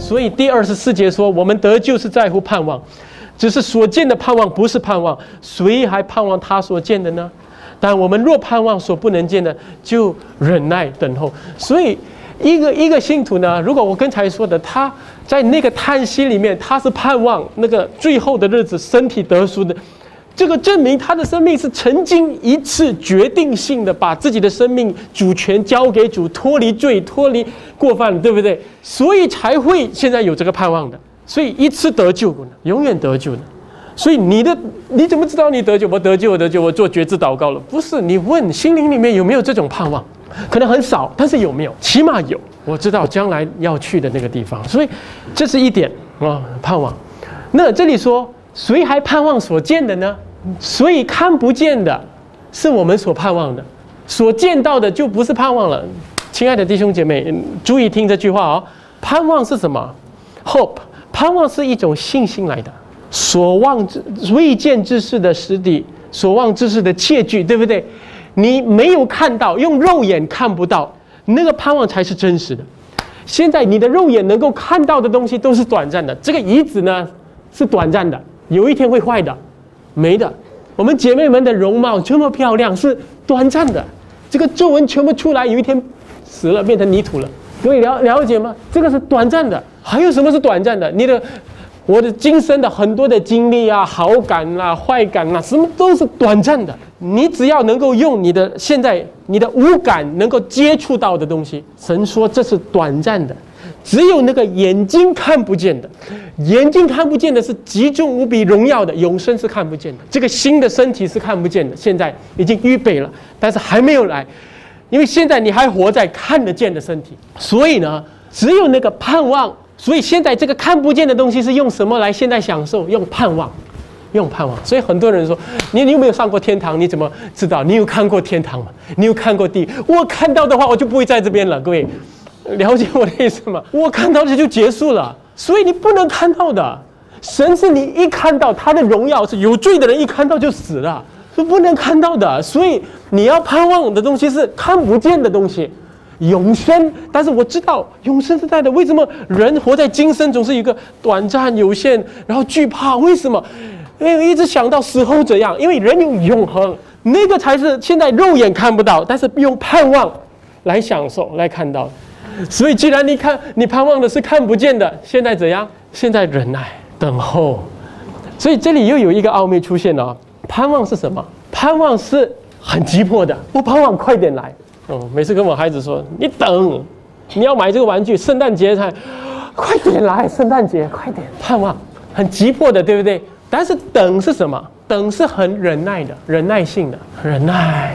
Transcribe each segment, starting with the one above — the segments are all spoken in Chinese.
所以第24节说，我们得救是在乎盼望，只是所见的盼望不是盼望，谁还盼望他所见的呢？但我们若盼望所不能见的，就忍耐等候。所以一个信徒呢，如果我刚才说的，他在那个叹息里面，他是盼望那个最后的日子身体得赎的，这个证明他的生命是曾经一次决定性的把自己的生命主权交给主，脱离罪，脱离过犯，对不对？所以才会现在有这个盼望的。所以一次得救呢，永远得救呢。所以你怎么知道你得救？我得救，我做决志祷告了。不是，你问心灵里面有没有这种盼望？可能很少，但是有没有？起码有。我知道将来要去的那个地方，所以这是一点啊，盼望。那这里说，谁还盼望所见的呢？所以看不见的是我们所盼望的，所见到的就不是盼望了。亲爱的弟兄姐妹，注意听这句话哦。盼望是什么 ？Hope， 盼望是一种信心来的。所望之未见之事的实底，所望之事的切据，对不对？你没有看到，用肉眼看不到，那个盼望才是真实的。现在你的肉眼能够看到的东西都是短暂的，这个椅子呢是短暂的，有一天会坏的，没的。我们姐妹们的容貌这么漂亮是短暂的，这个皱纹全部出来，有一天死了变成泥土了，各位了解吗？这个是短暂的。还有什么是短暂的？我的今生的很多的经历啊、好感啊、坏感啊，什么都是短暂的。你只要能够用现在你的五感能够接触到的东西，神说这是短暂的。只有那个眼睛看不见的，眼睛看不见的是极重无比荣耀的，永生是看不见的。这个新的身体是看不见的，现在已经预备了，但是还没有来，因为现在你还活在看得见的身体。所以呢，只有那个盼望。所以现在这个看不见的东西是用什么来现在享受？用盼望，用盼望。所以很多人说，你有没有上过天堂？你怎么知道？你有看过天堂吗？你有看过地狱？我看到的话，我就不会在这边了。各位，了解我的意思吗？我看到的就结束了。所以你不能看到的，神是你一看到他的荣耀，是有罪的人一看到就死了，是不能看到的。所以你要盼望的东西是看不见的东西。永生，但是我知道永生是在的。为什么人活在今生总是一个短暂有限，然后惧怕？为什么？因为一直想到死后怎样？因为人有永恒，那个才是现在肉眼看不到，但是用盼望来享受、来看到。所以，既然你盼望的是看不见的，现在怎样？现在忍耐、等候。所以这里又有一个奥秘出现了。盼望是什么？盼望是很急迫的，我盼望快点来。每次跟我孩子说，你等，你要买这个玩具，圣诞节才快点来，圣诞节快点，盼望很急迫的，对不对？但是等是什么？等是很忍耐的，忍耐性的，忍耐。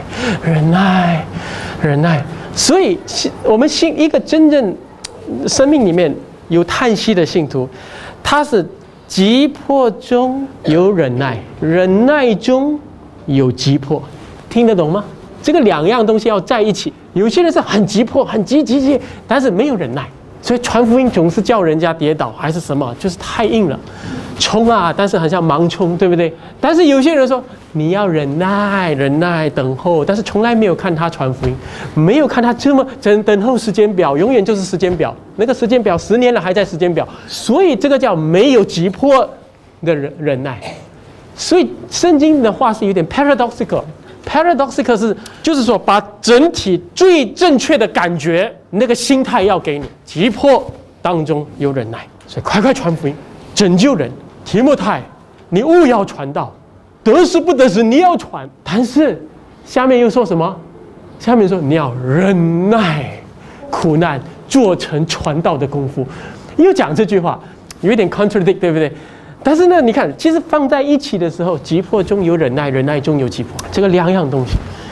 所以我们一个真正生命里面有叹息的信徒，他是急迫中有忍耐，忍耐中有急迫，听得懂吗？这个两样东西要在一起。有些人是很急迫、很急，但是没有忍耐，所以传福音总是叫人家跌倒，还是什么，就是太硬了，冲啊！但是很像盲冲，对不对？但是有些人说你要忍耐、等候，但是从来没有看他传福音，没有看他这么等候时间表，永远就是时间表，那个时间表10年了还在时间表，所以这个叫没有急迫的忍耐。所以圣经的话是有点 paradoxical 就是说把整体最正确的感觉那个心态要给你，急迫当中有忍耐，所以快传福音，拯救人。提摩太，你务要传道，得时不得时你要传，但是下面又说什么？下面说你要忍耐苦难，做成传道的功夫。又讲这句话，有一点 contradict， 对不对？但是呢，你看，其实放在一起的时候，急迫中有忍耐，忍耐中有急迫，这个两样东西。